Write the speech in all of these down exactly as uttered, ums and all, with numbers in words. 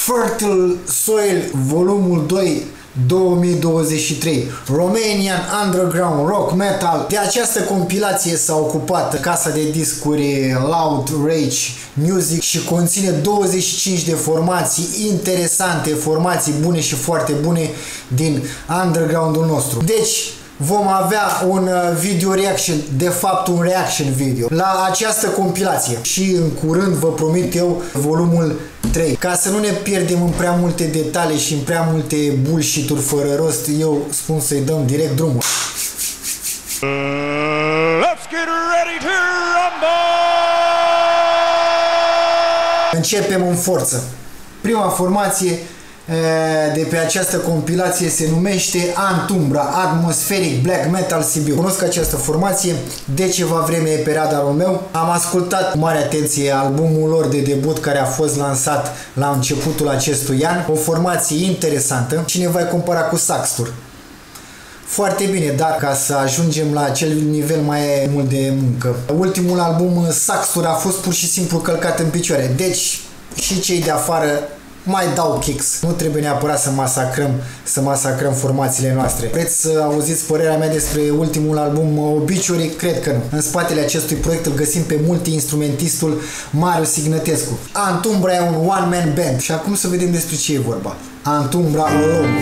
Fertile Soil, volumul doi, două mii douăzeci și trei, Romanian Underground Rock Metal. De această compilație s-a ocupat casa de discuri Loud Rage Music și conține douăzeci și cinci de formații interesante, formații bune și foarte bune din undergroundul nostru. Deci vom avea un video reaction, de fapt un reaction video la această compilație și în curând vă promit eu volumul trei. Ca să nu ne pierdem în prea multe detalii și în prea multe bullshit-uri fără rost, eu spun să-i dăm direct drumul. Let's get ready to rumble! Începem în forță. Prima formație de pe această compilație se numește Antumbra, Atmospheric Black Metal Sibiu. Cunosc această formație de ceva vreme pe radarul meu. Am ascultat cu mare atenție albumul lor de debut care a fost lansat la începutul acestui an. O formație interesantă. Cine va compara cu Saxtur? Foarte bine, dar ca să ajungem la acel nivel mai e mult de muncă. Ultimul album Saxtur a fost pur și simplu călcat în picioare. Deci și cei de afară mai dau kicks. Nu trebuie neapărat să masacrăm, să masacrăm formațiile noastre. Vreți să auziți părerea mea despre ultimul album Obituary? Cred că nu. În spatele acestui proiect îl găsim pe multi-instrumentistul Marius Ignătescu. Antumbra e un one-man band. Și acum să vedem despre ce e vorba. Antumbra Alone.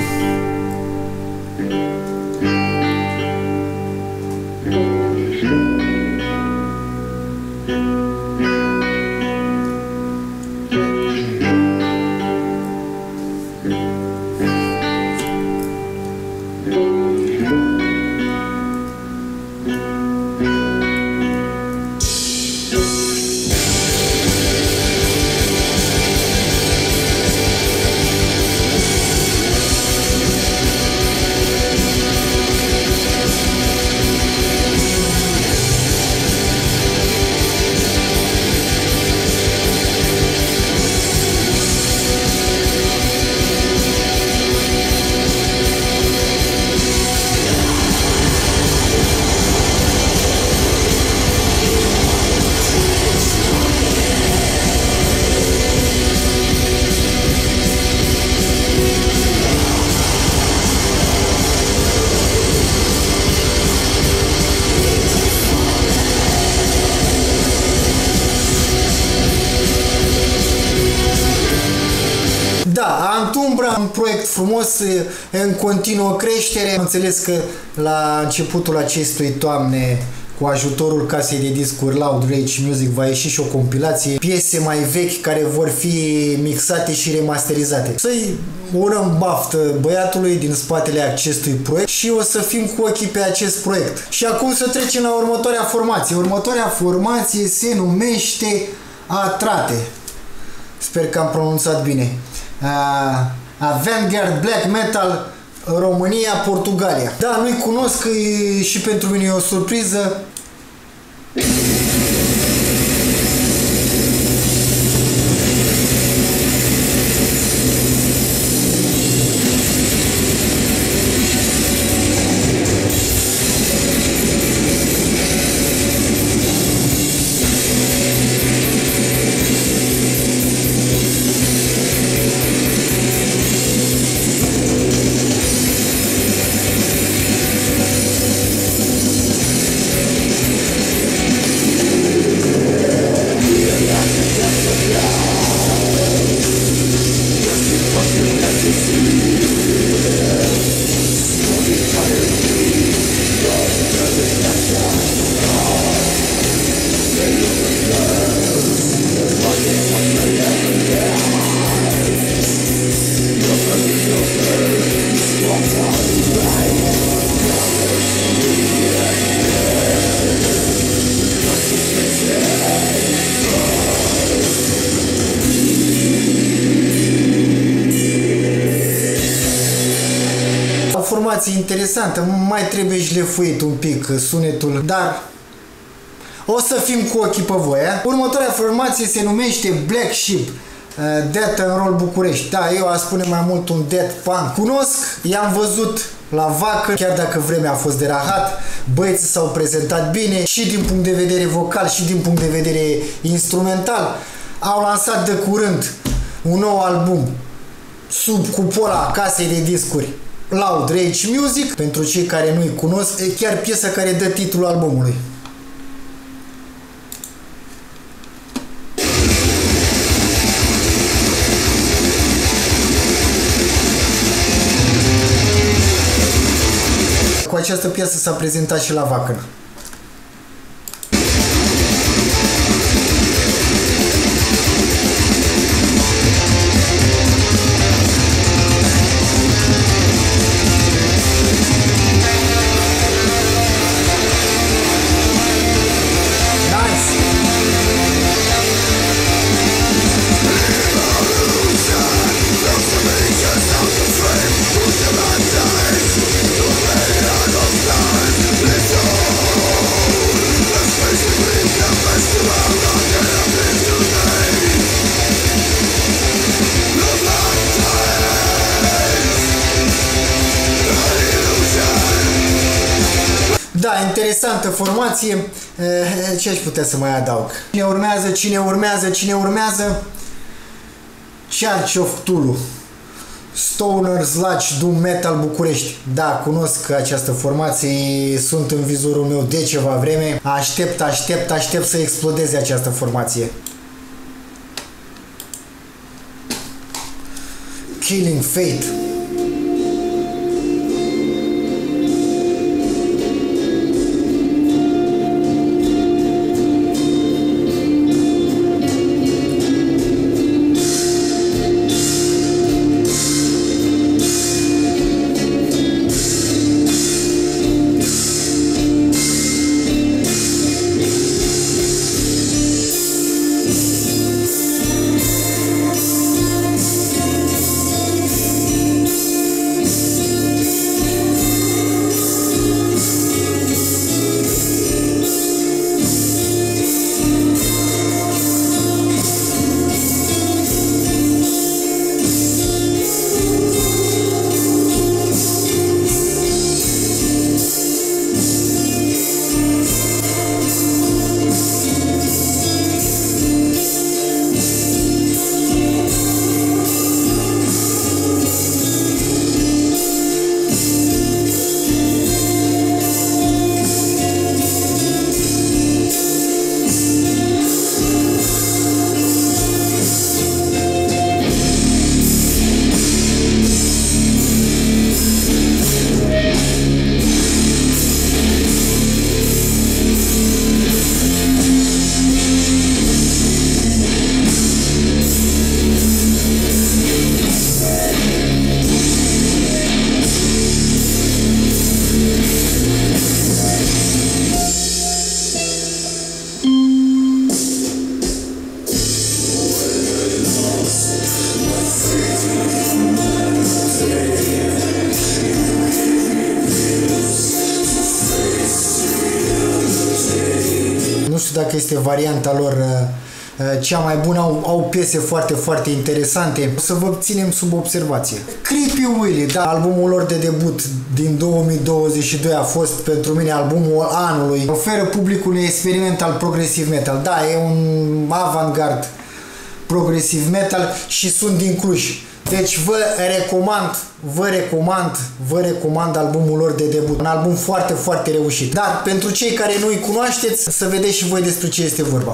Da, Antumbra, un proiect frumos, în continuă creștere. Am înțeles că la începutul acestui toamne, cu ajutorul casei de discuri Loud Rage Music, va ieși și o compilație, piese mai vechi care vor fi mixate și remasterizate. Să-i urăm baftă băiatului din spatele acestui proiect și o să fim cu ochii pe acest proiect. Și acum să trecem la următoarea formație. Următoarea formație se numește Atrate. Sper că am pronunțat bine. Uh, Avantgarde Black Metal, România, Portugalia. Da, nu-i cunosc și pentru mine e o surpriză. Formație interesantă, mai trebuie șlefuit un pic sunetul, dar o să fim cu ochii pe voi. A? Următoarea formație se numește Black Sheep, Death and Roll București. Da, eu aș spune mai mult un death punk. Cunosc, i-am văzut la Vacă, chiar dacă vremea a fost de rahat, băieții s-au prezentat bine și din punct de vedere vocal și din punct de vedere instrumental. Au lansat de curând un nou album sub cupola casei de discuri Loud Rage Music. Pentru cei care nu-i cunosc, e chiar piesa care dă titlul albumului. Cu această piesă s-a prezentat și la Wacken. Da, interesantă formație. Ce aș putea să mai adaug? Cine urmează, cine urmează, cine urmează? Church of Cthulhu, Stoner Sludge Doom Metal București. Da, cunosc această formație, sunt în vizorul meu de ceva vreme. Aștept, aștept, aștept să explodeze această formație. Killing Fate. Dacă este varianta lor cea mai bună, au, au piese foarte, foarte interesante. O să vă ținem sub observație. Creepy Willy, da, albumul lor de debut din două mii douăzeci și doi a fost pentru mine albumul anului. Oferă publicului experimental progressive metal. Da, e un avantgard progressive metal și sunt din Cluj. Deci vă recomand, vă recomand, vă recomand albumul lor de debut. Un album foarte, foarte reușit. Dar pentru cei care nu-i cunoașteți, să vedeți și voi despre ce este vorba.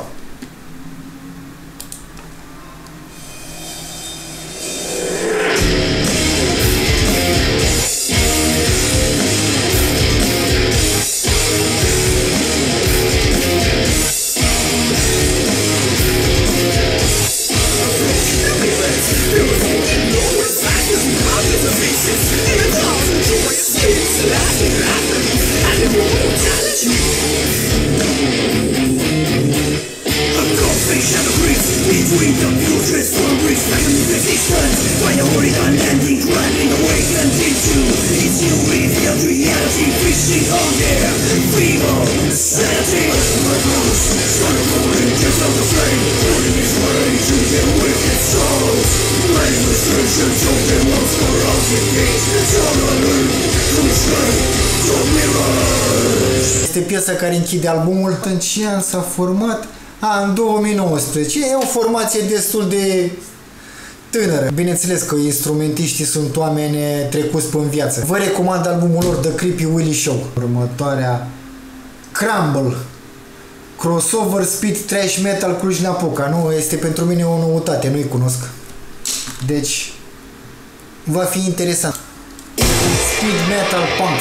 Este piesa care închide albumul. În ce an s-a format? A, în două mii nouăsprezece. E o formație destul de tânără. Bineînțeles că instrumentiștii sunt oameni trecuți pe în viață. Vă recomand albumul lor The Creepy Willy Show. Următoarea Crumble, crossover speed thrash metal Cluj-Napoca. Nu, este pentru mine o noutate, nu-i cunosc. Deci va fi interesant. Speed metal punks.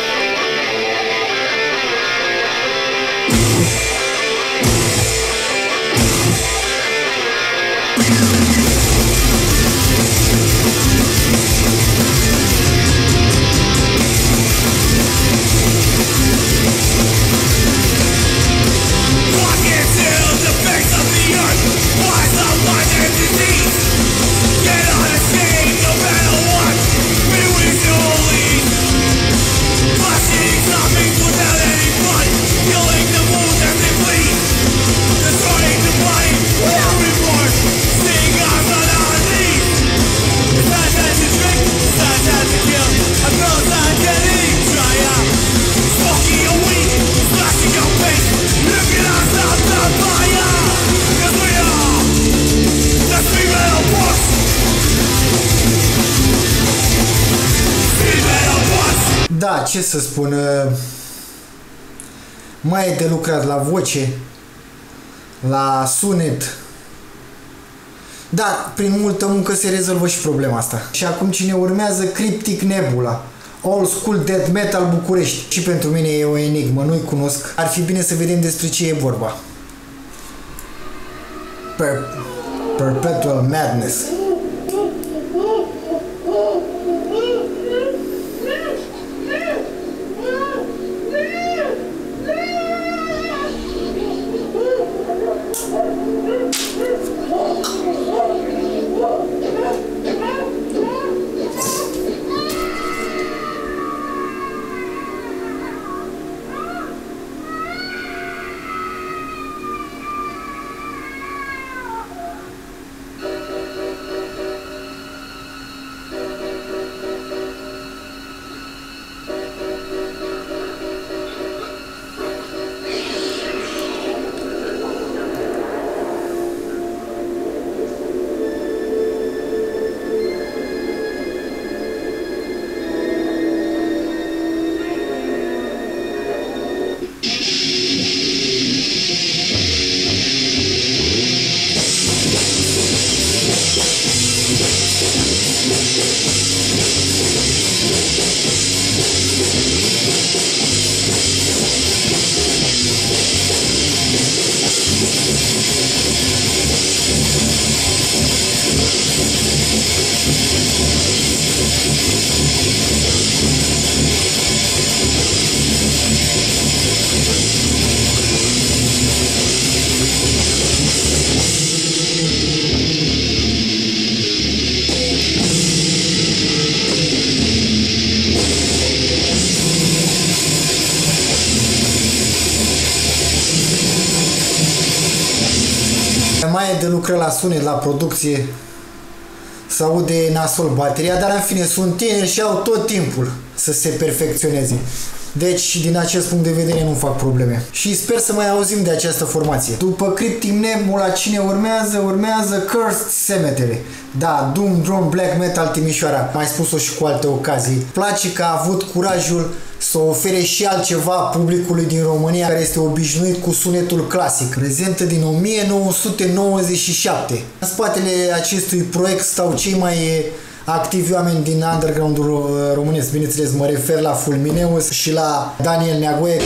Da, ce să spun, mai e de lucrat la voce, la sunet. Da, prin multă muncă se rezolvă și problema asta. Și acum cine urmează? Cryptic Nebula, Old School Death Metal București. Și pentru mine e o enigmă, nu-i cunosc. Ar fi bine să vedem despre ce e vorba. Per Perpetual Madness. Mai e de lucrat la sunet, la producție, să aude nasol bateria, dar în fine sunt tineri și au tot timpul să se perfecționeze. Deci, din acest punct de vedere, nu fac probleme. Și sper să mai auzim de această formație. După Cryptic Nebula, cine urmează? Urmează Cursed Cemetery. Da, Doom, Drone, Black Metal Timișoara. Mai spus-o și cu alte ocazii. Place că a avut curajul să ofere și altceva publicului din România care este obișnuit cu sunetul clasic. Prezentă din o mie nouă sute nouăzeci și șapte. În spatele acestui proiect stau cei mai activi oameni din underground-ul românesc. Bineînțeles, mă refer la Fulmineus și la Daniel Neagoe.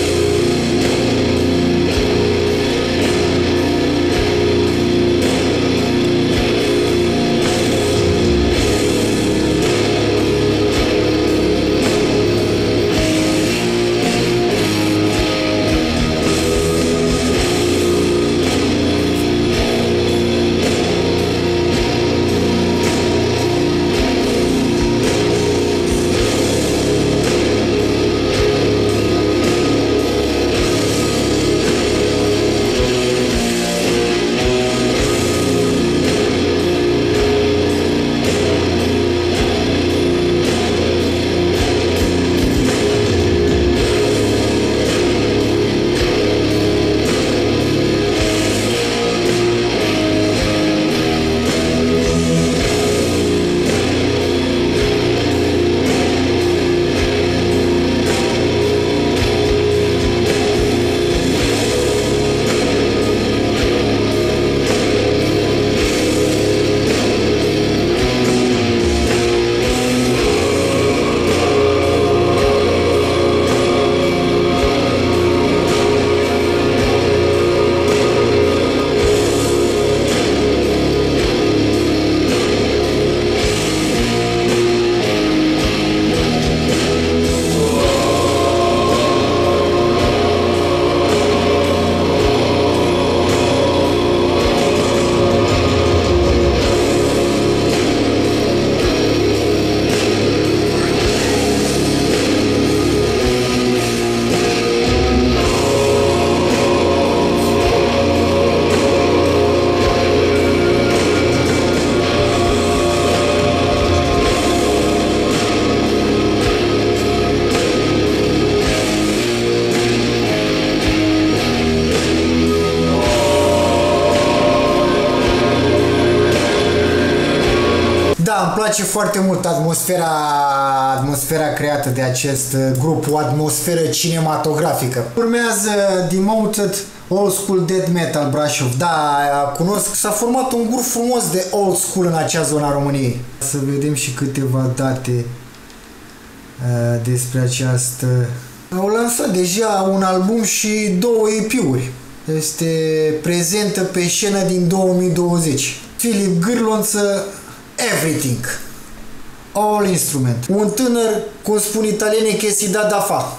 Da, îmi place foarte mult atmosfera, atmosfera creată de acest grup, o atmosferă cinematografică. Urmează Demoted Old School Death Metal Brașov. Da, cunosc, s-a format un grup frumos de old school în acea zonă a României. Să vedem și câteva date uh, despre această... Au lansat deja un album și două E P-uri. Este prezentă pe scenă din două mii douăzeci. Filip Gârlonță, Everything. All Instrument. Un tânăr, cum spun italienii, che si da da fa.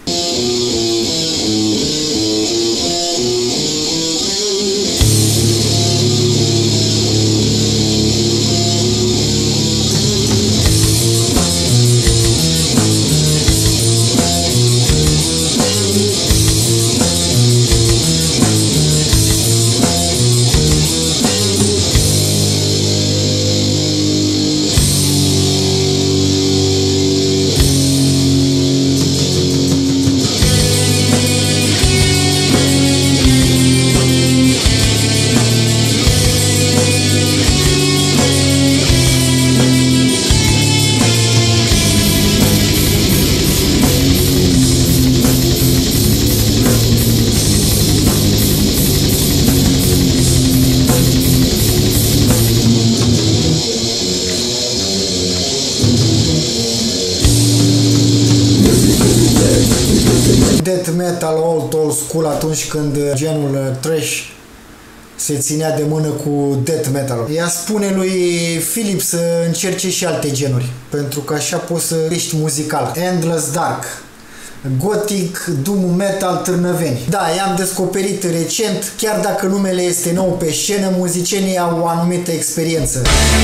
Death metal old, old school, atunci când genul trash se ținea de mână cu death metal. Ea spune lui Philip să încerce și alte genuri, pentru că așa poți să crești muzical. Endless Dark, Gothic, Doom Metal, Târnăveni. Da, i-am descoperit recent, chiar dacă numele este nou pe scenă, muzicienii au o anumită experiență.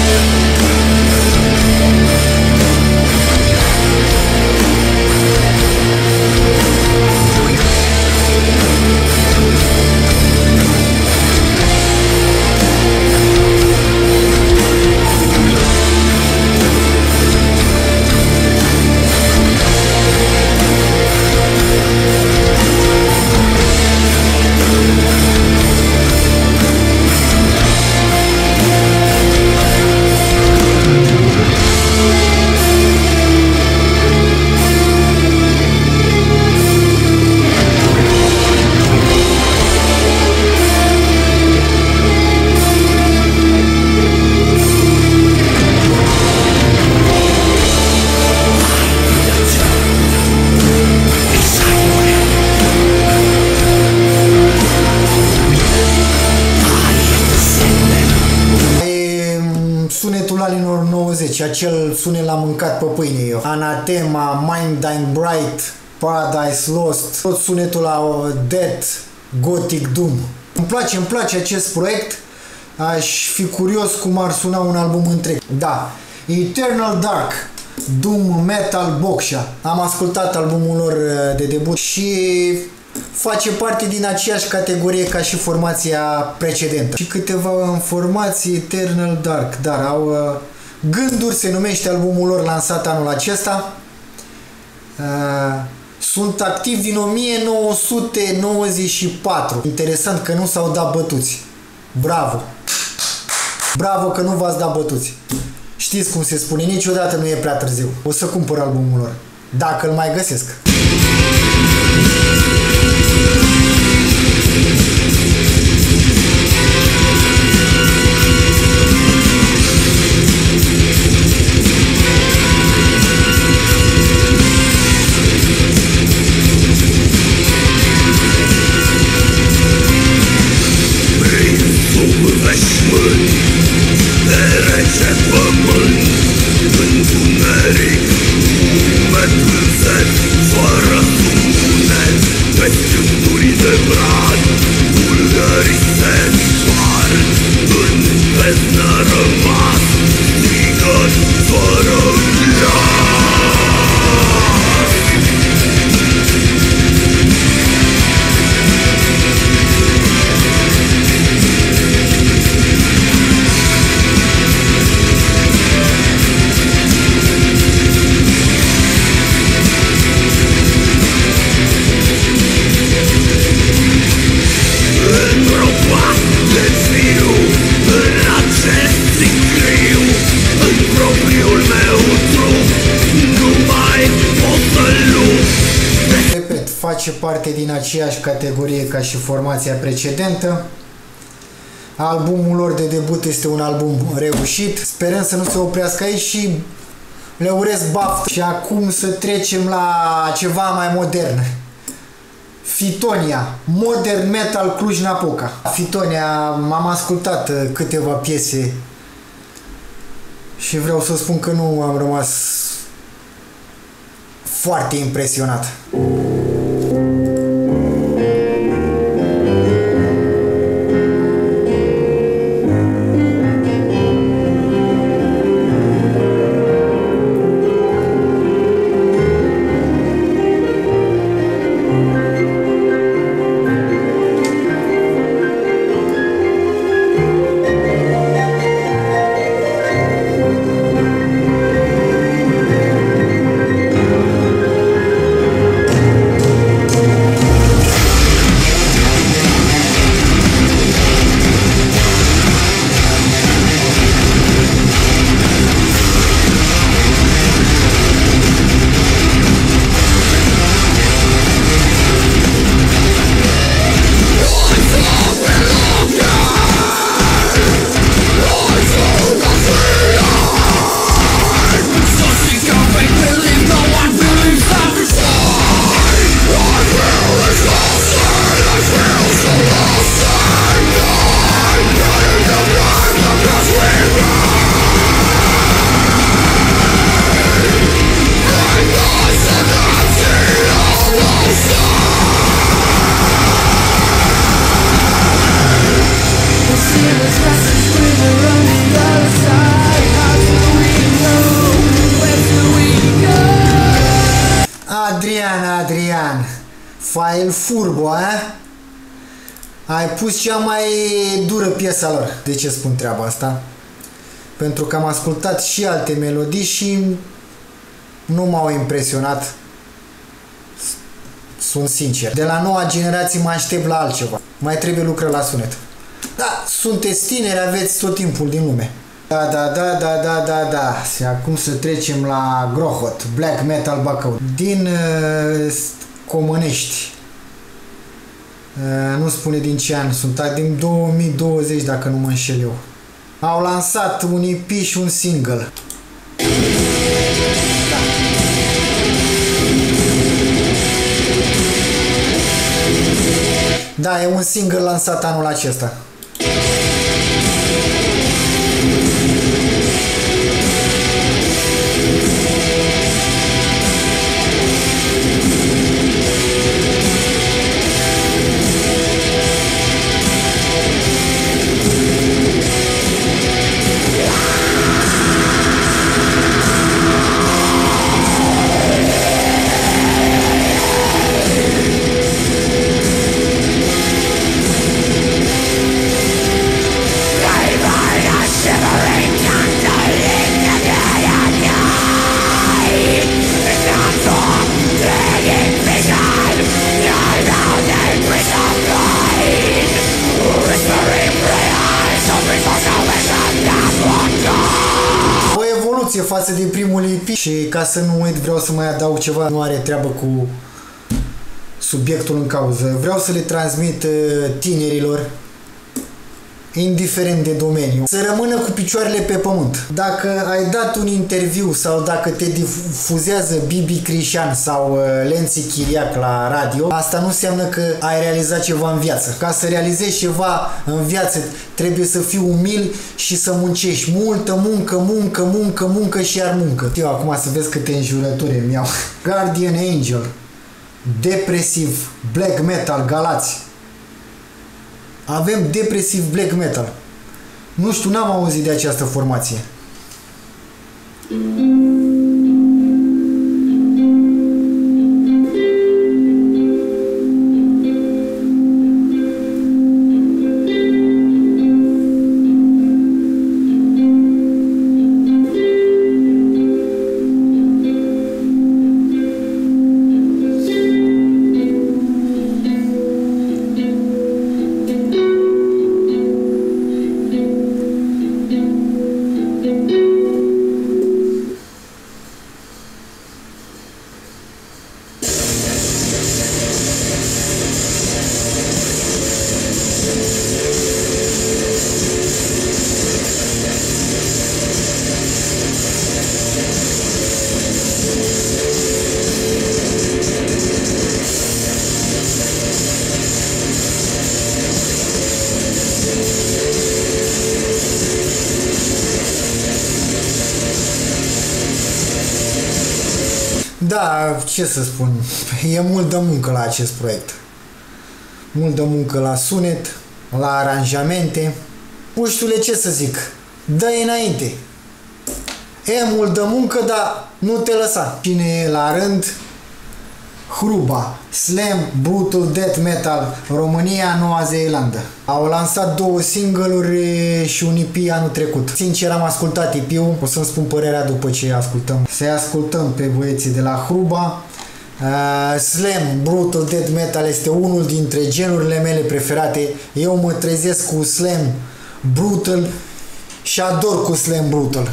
Sunetul anilor nouăzeci, acel sunet l-am mâncat pe pâine eu. Anathema, Mind Dying Bright, Paradise Lost, tot sunetul la Death, Gothic, Doom. Îmi place, îmi place acest proiect. Aș fi curios cum ar suna un album întreg. Da, Eternal Dark, Doom Metal Boxia. Am ascultat albumul lor de debut și face parte din aceeași categorie ca și formația precedentă. Și câteva informații. Eternal Dark, dar au uh, Gânduri se numește albumul lor lansat anul acesta. Uh, sunt activi din o mie nouă sute nouăzeci și patru. Interesant că nu s-au dat bătuți. Bravo! Bravo că nu v-ați dat bătuți. Știți cum se spune, niciodată nu e prea târziu. O să cumpăr albumul lor, dacă îl mai găsesc. În face parte din aceeași categorie ca și formația precedentă. Albumul lor de debut este un album reușit. Sperăm să nu se oprească aici și le urez baftă. Și acum să trecem la ceva mai modern. Fitonia, Modern Metal Cluj-Napoca. Fitonia, m-am ascultat câteva piese și vreau să spun că nu am rămas foarte impresionat. Adrian, Adrian, fai el furbo, a? Ai pus cea mai dură piesa lor. De ce spun treaba asta? Pentru că am ascultat și alte melodii și nu m-au impresionat. Sunt sincer. De la noua generație mă aștept la altceva. Mai trebuie lucră la sunet. Da, sunteți tineri, aveți tot timpul din lume. Da, da, da, da, da, da, da. Și acum să trecem la Grohot, Black Metal Bacău. Din uh, Comănești. Uh, nu spune din ce an sunt, din două mii douăzeci dacă nu mă înșel eu. Au lansat un E P și un single. Da. Da, e un single lansat anul acesta. Față de primul E P și ca să nu uit vreau să mai adaug ceva, nu are treabă cu subiectul în cauză. Vreau să le transmit tinerilor, indiferent de domeniu, să rămână cu picioarele pe pământ. Dacă ai dat un interviu sau dacă te difuzează Bibi Crișan sau Lenții Chiriac la radio, asta nu înseamnă că ai realizat ceva în viață. Ca să realizezi ceva în viață trebuie să fii umil și să muncești. Multă muncă, muncă, muncă, muncă și iar muncă. Eu acum să vezi câte înjurături îmi iau. Guardian Angel, depresiv, black metal, Galați. Avem depresiv black metal. Nu știu, n-am auzit de această formație. Da, ce să spun, e mult de muncă la acest proiect. Mult de muncă la sunet, la aranjamente. Puștule, ce să zic, dă-i înainte. E mult de muncă, dar nu te lăsa. Cine e la rând? Hruba, Slam Brutal Death Metal, România, Noua Zeelandă. Au lansat două single-uri și un E P anul trecut. Sincer, am ascultat E P-ul, o să-mi spun părerea după ce ascultăm. Să-i ascultăm pe băieții de la Hruba. Uh, Slam Brutal Death Metal este unul dintre genurile mele preferate. Eu mă trezesc cu Slam Brutal și ador cu Slam Brutal.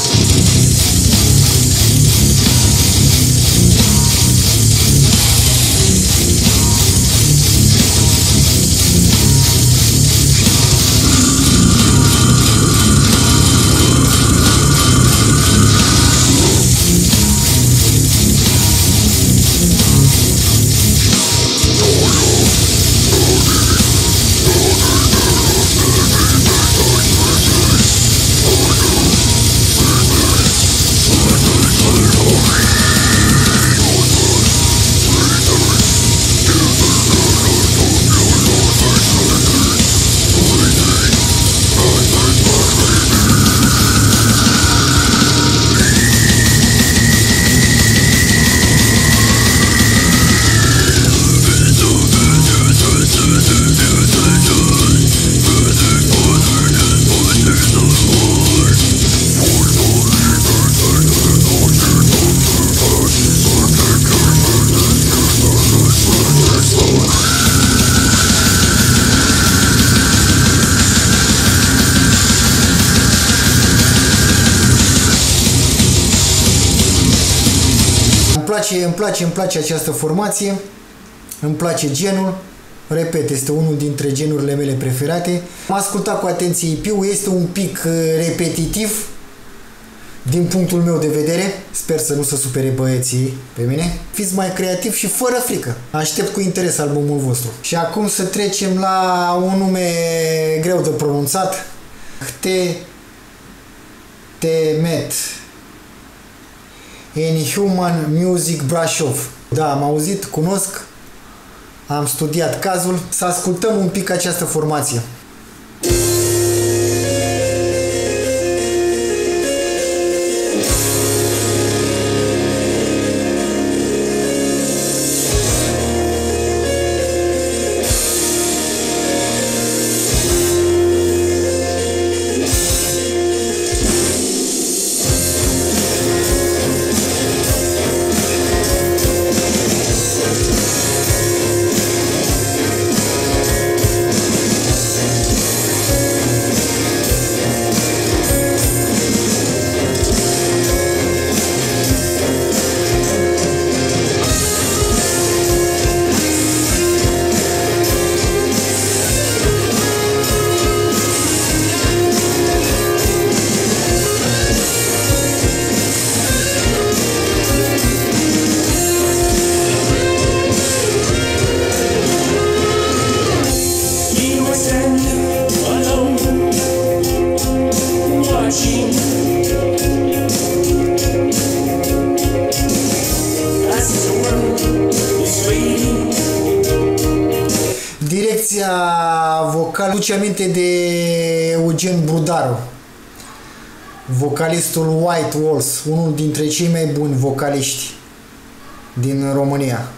Îmi place, îmi place, îmi place această formație, îmi place genul, repet, este unul dintre genurile mele preferate. Am ascultat cu atenție E P-ul, este un pic repetitiv din punctul meu de vedere, sper să nu se supere băieții pe mine. Fiți mai creativ și fără frică. Aștept cu interes albumul vostru. Și acum să trecem la un nume greu de pronunțat, Hte Temet. Inhuman Music Brașov. Da, am auzit, cunosc, am studiat cazul. Să ascultăm un pic această formație. Direcția vocală duce aminte de Eugen Brudaru, vocalistul White Walls, unul dintre cei mai buni vocaliști din România.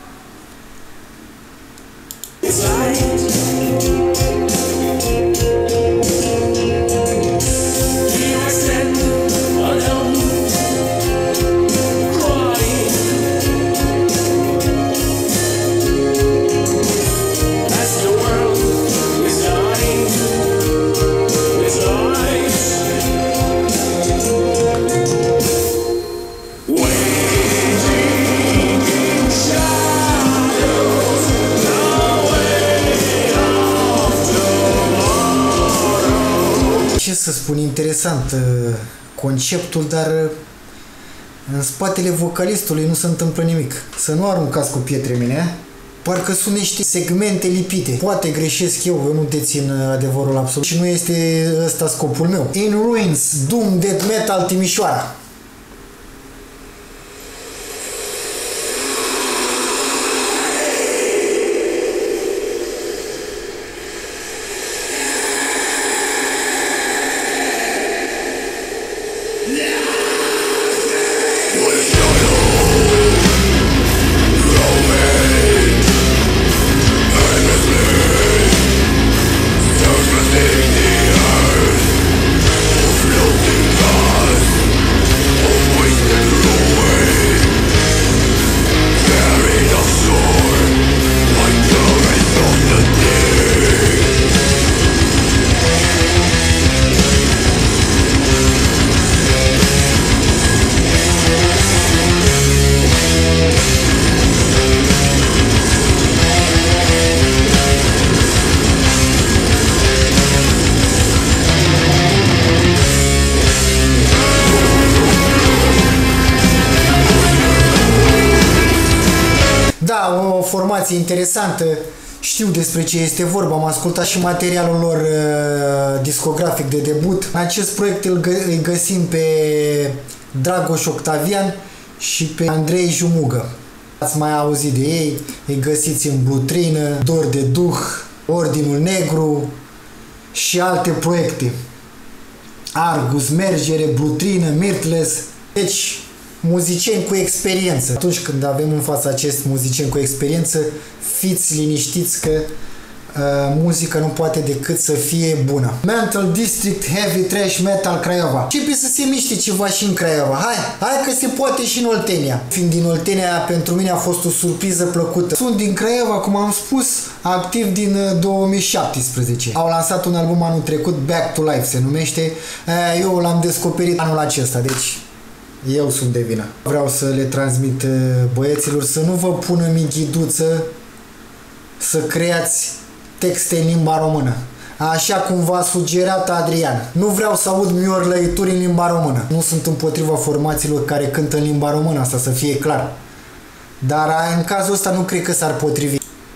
Ce să spun, interesant conceptul, dar în spatele vocalistului nu se întâmplă nimic. Să nu aruncați cu pietre mine, parcă sunt niște segmente lipite. Poate greșesc eu, eu nu dețin adevărul absolut și nu este ăsta scopul meu. In Ruins, Doom Death Metal Timișoara. formație interesantă, știu despre ce este vorba, am ascultat și materialul lor uh, discografic de debut. În acest proiect îl, gă îl găsim pe Dragoș Octavian și pe Andrei Jumugă. Ați mai auzit de ei, îi găsiți în Blutrină, Dor de Duh, Ordinul Negru și alte proiecte. Argus, Mergere, Blutrină, Mirtles. Deci, muzicieni cu experiență. Atunci când avem în fața acest muzicieni cu experiență, fiți liniștiți că uh, muzica nu poate decât să fie bună. Mental District Heavy Trash Metal Craiova. Începe să se miște ceva și în Craiova. Hai, hai că se poate și în Oltenia. Fiind din Oltenia, pentru mine a fost o surpriză plăcută. Sunt din Craiova, cum am spus, activ din două mii șaptesprezece. Au lansat un album anul trecut, Back to Life se numește. Eu l-am descoperit anul acesta, deci eu sunt de vină. Vreau să le transmit băieților să nu vă pună mighiduță să creați texte în limba română. Așa cum v-a sugerat Adrian. Nu vreau să aud miorlăituri în limba română. Nu sunt împotriva formațiilor care cântă în limba română, asta să fie clar. Dar în cazul ăsta nu cred că s-ar potrivi.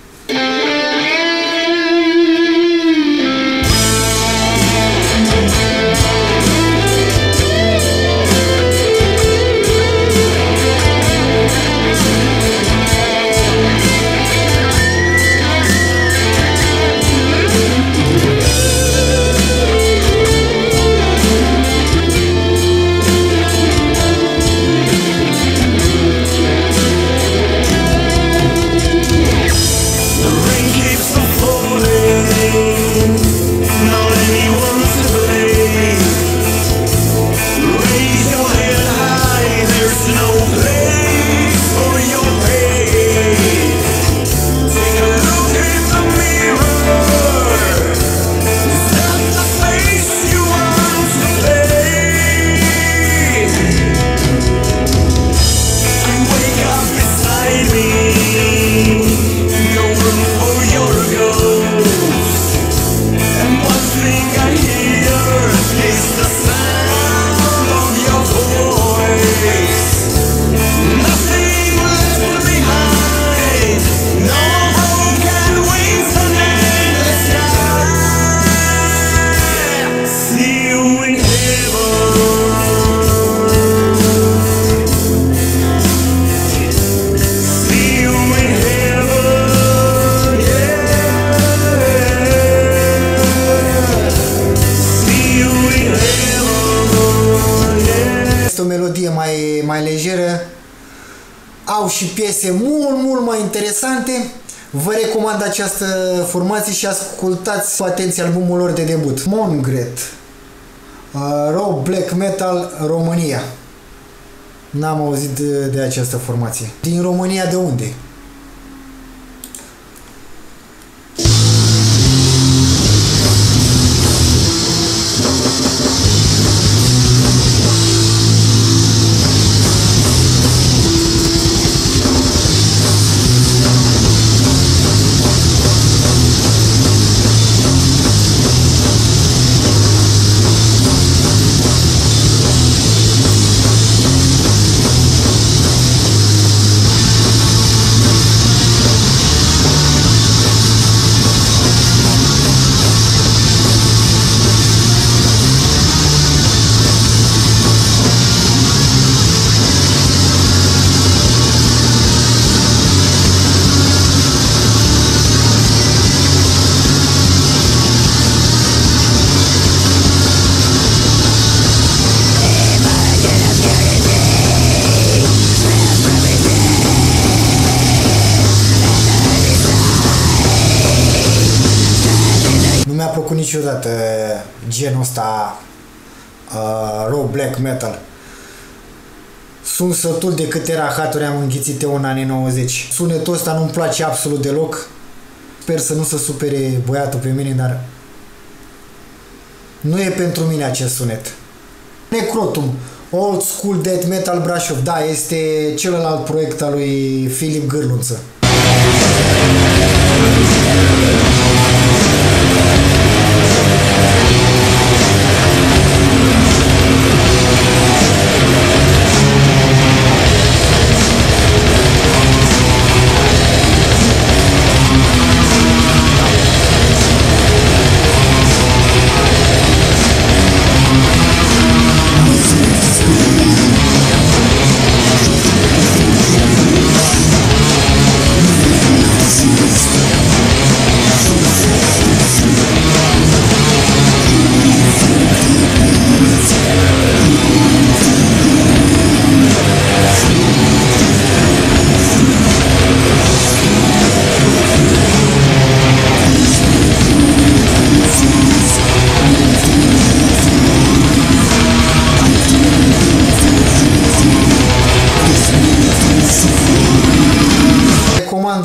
Mai, mai lejeră, au și piese mult, mult mai interesante. Vă recomand această formație și ascultați cu atenție albumul lor de debut. Mongret, uh, Raw Black Metal România. N-am auzit de, de această formație. Din România de unde? Mi-a plăcut niciodată genul ăsta uh, raw black metal. Sunt sătul de câte rahaturi am înghițit eu în anii nouăzeci. Sunetul ăsta nu-mi place absolut deloc. Sper să nu se supere băiatul pe mine, dar nu e pentru mine acest sunet. Necrotum, Old School Death Metal Brașov, da, este celălalt proiect al lui Filip Gârlunță.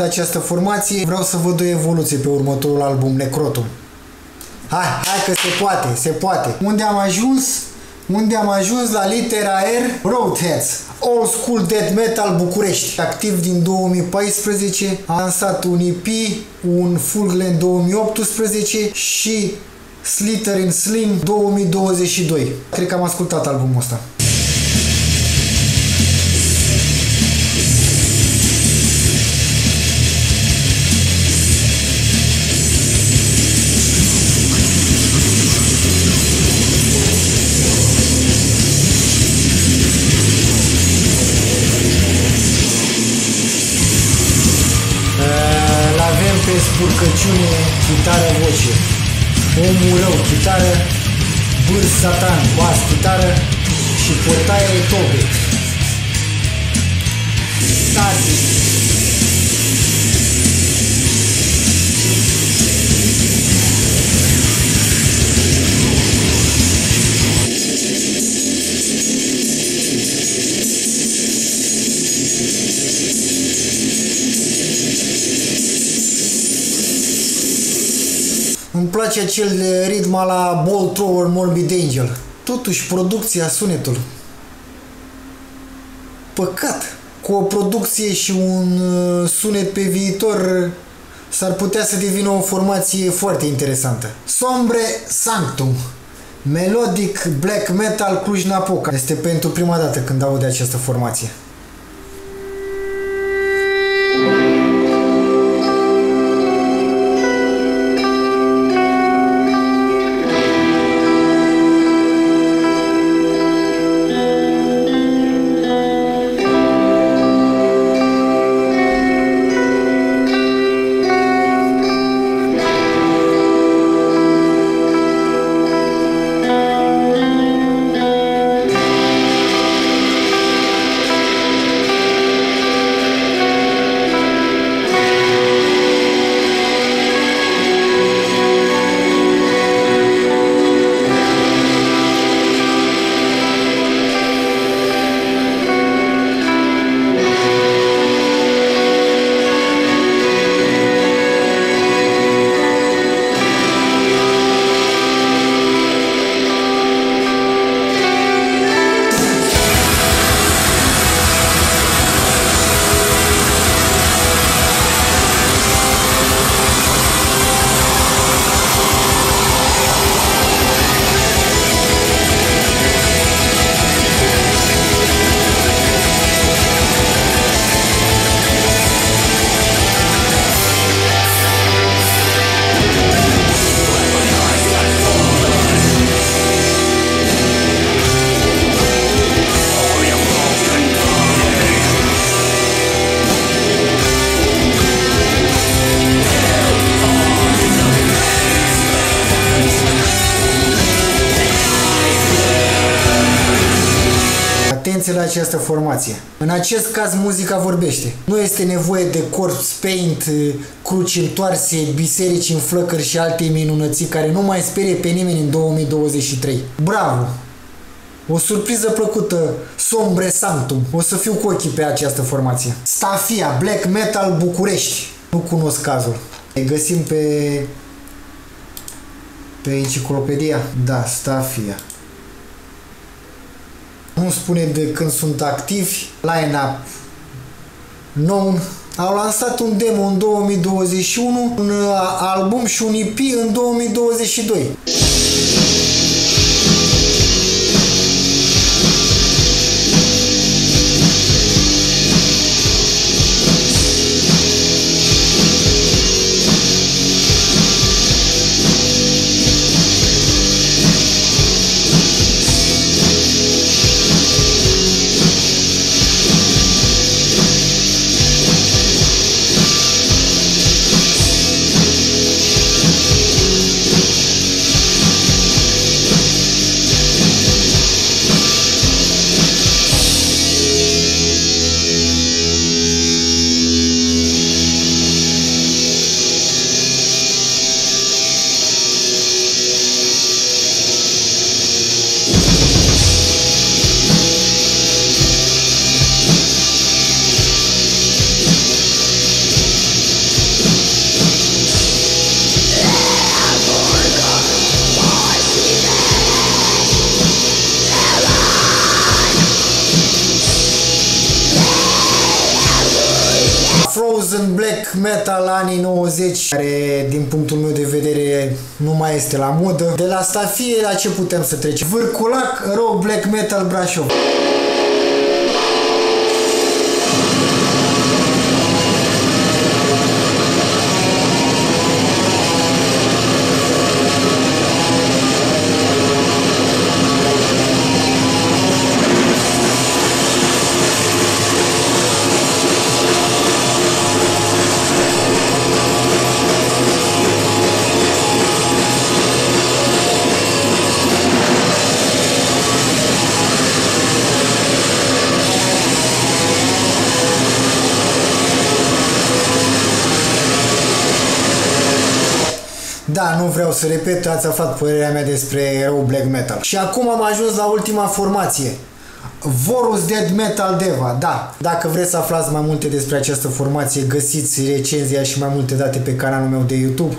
această formație. Vreau să văd o evoluție pe următorul album, Necrotum. Hai, hai că se poate, se poate. Unde am ajuns? Unde am ajuns? La litera R, Roadheads, Old School Death Metal București. Activ din două mii paisprezece, a lansat un E P, un Fulglen în două mii optsprezece și Slither Slim două mii douăzeci și doi. Cred că am ascultat albumul ăsta. Spurcăciune, chitară, voce. Omul rău, chitară. Bârz, satan, bas, chitară. Și portaie, tobe. Static. Îmi place acel ritm la Bolt Thrower Morbid Angel. Totuși, producția, sunetul. Păcat. Cu o producție și un sunet pe viitor s-ar putea să devină o formație foarte interesantă. Sombre Sanctum. Melodic Black Metal Cluj-Napoca. Este pentru prima dată când aud de această formație. Atenție la această formație. În acest caz muzica vorbește. Nu este nevoie de corpse paint, cruci întoarse, biserici în flăcări și alte minunății care nu mai sperie pe nimeni în două mii douăzeci și trei. Bravo! O surpriză plăcută, Sombre Sanctum. O să fiu cu ochii pe această formație. Stafia, Black Metal București. Nu cunosc cazul. Îi găsim pe... pe enciclopedia. Da, Stafia. Nu spune de când sunt activi. Line-up known. Au lansat un demo în două mii douăzeci și unu, un album și un E P în două mii douăzeci și doi. blues în black metal anii nouăzeci, care din punctul meu de vedere nu mai este la modă. De la Stafie la ce putem să trecem? Vârculac, raw black metal Brașov. Da, nu vreau să repet, ați aflat părerea mea despre raw black metal. Și acum am ajuns la ultima formație. Vorus Dead Metal Deva. Da, dacă vreți să aflați mai multe despre această formație, găsiți recenzia și mai multe date pe canalul meu de YouTube.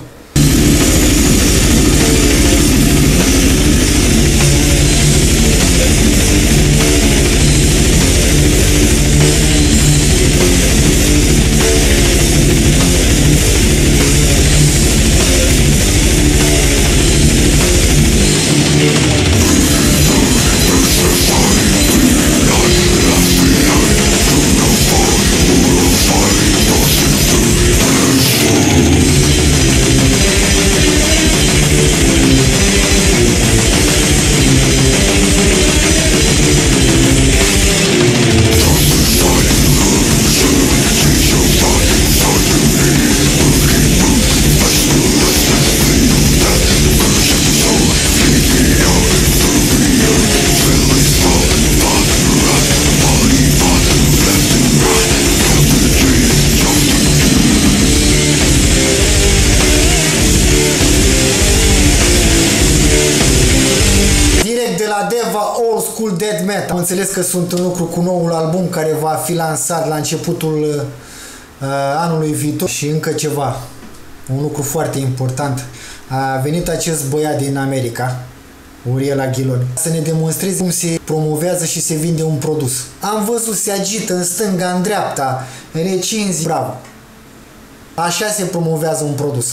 Deva Old School Dead Metal. Am înțeles că sunt în lucru cu noul album care va fi lansat la începutul uh, anului viitor și încă ceva. Un lucru foarte important. A venit acest băiat din America, Uriel Aguilon, să ne demonstreze cum se promovează și se vinde un produs. Am văzut, se agită în stânga, în dreapta, recenzii, bravo. Așa se promovează un produs.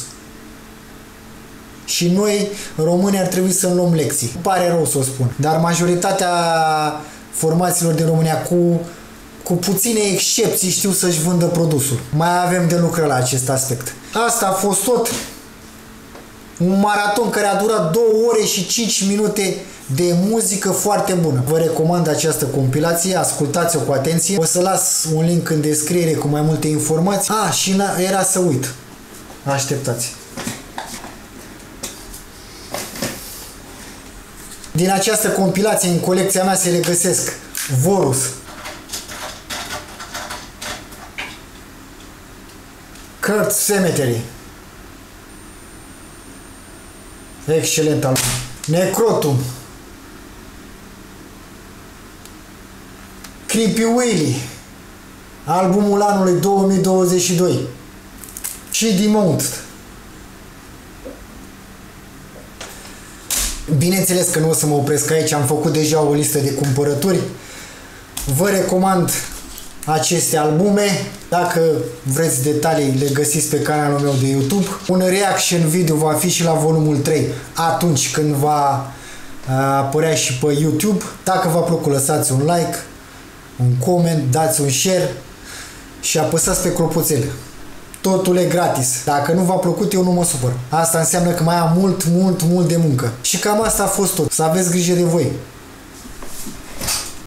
Și noi, românii, ar trebui să luăm lecții. Îmi pare rău să o spun. Dar majoritatea formațiilor din România, cu, cu puține excepții, știu să-și vândă produsul. Mai avem de lucru la acest aspect. Asta a fost tot. Un maraton care a durat două ore și cinci minute de muzică foarte bună. Vă recomand această compilație, ascultați-o cu atenție. O să las un link în descriere cu mai multe informații. Ah, și era să uit. Așteptați. Din această compilație, în colecția mea, se regăsesc Vorus, Curse Cemetery, excelent album, Necrotum, Creepy Willy, albumul anului două mii douăzeci și doi, și Demount. Bineînțeles că nu o să mă opresc aici, am făcut deja o listă de cumpărături. Vă recomand aceste albume. Dacă vreți detalii, le găsiți pe canalul meu de YouTube. Un reaction video va fi și la volumul trei, atunci când va apărea și pe YouTube. Dacă v-a plăcut, lăsați un like, un coment, dați un share și apăsați pe clopoțel. Totul e gratis. Dacă nu v-a plăcut, eu nu mă supăr. Asta înseamnă că mai am mult, mult, mult de muncă. Și cam asta a fost tot. Să aveți grijă de voi.